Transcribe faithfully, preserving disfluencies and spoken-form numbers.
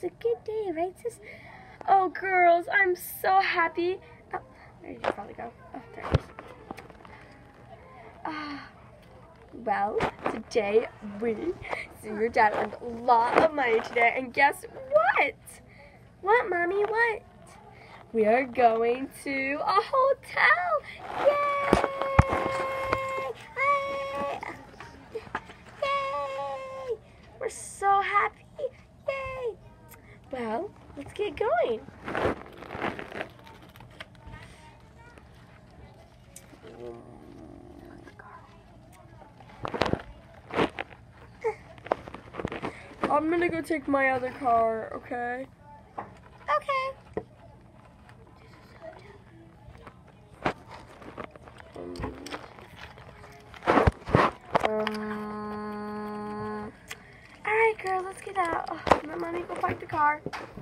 was a good day, right, sis? Oh, girls, I'm so happy. Oh, where did you probably go? Oh, there it is. Ah, well, today we, so your dad earned a lot of money today, and guess what? What, Mommy, what? We are going to a hotel. Yay! Yay! Yay! We're so happy. Yay! Well, let's get going. I'm gonna go take my other car, okay? Okay. Um, Alright, girl, let's get out. Oh, let mommy go park the car.